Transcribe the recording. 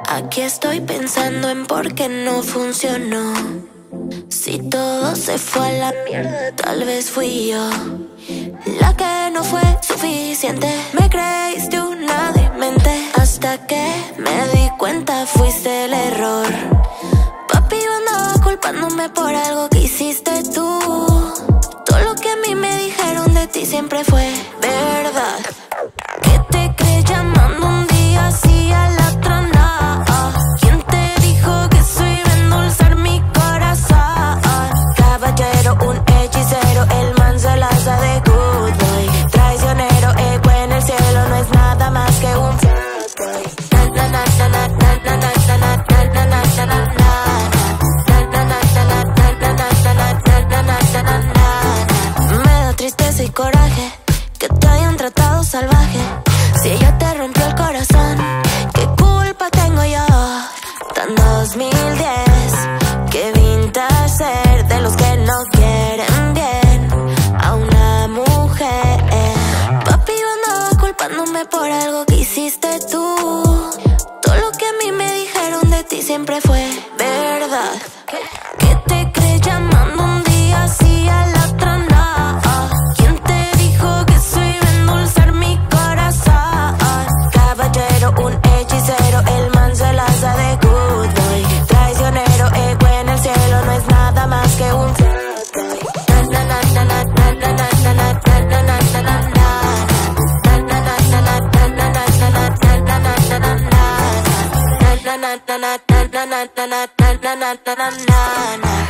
Aquí estoy pensando en por qué no funcionó. Si todo se fue a la mierda, tal vez fui yo la que no fue suficiente. Me creíste una demente hasta que me di cuenta fuiste el error. Papi, yo andaba culpándome por algo que hiciste tú. Todo lo que a mí me dijeron de ti siempre fue verdad. ¿Qué te crees llamando un día así a la otra nada? ¿Quién te dijo que eso iba a endulzar mi corazón? Caballero, un hechicero, el man se la hace de good boy. Traicionero, ego en el cielo, no es nada más que un fuckboy. Me da tristeza y coraje que te hayan tratado salvaje. Si ella te rompió el corazón, ¿qué culpa tengo yo? Tan 2010, que vintage ser de los que no quieren bien a una mujer. Papi, yo andaba culpándome por algo que hiciste tú. Todo lo que a mí me dijeron de ti siempre fue verdad. ¿Qué te crees llamando un día así a la otra nada? ¿Quién te dijo que eso iba a endulzar mi corazón? Caballero, un hechicero, el man se la hace de good boy. Traicionero, ego en el cielo, no es nada más que un fuckboy. Na na na na na na na na na na na na na na na.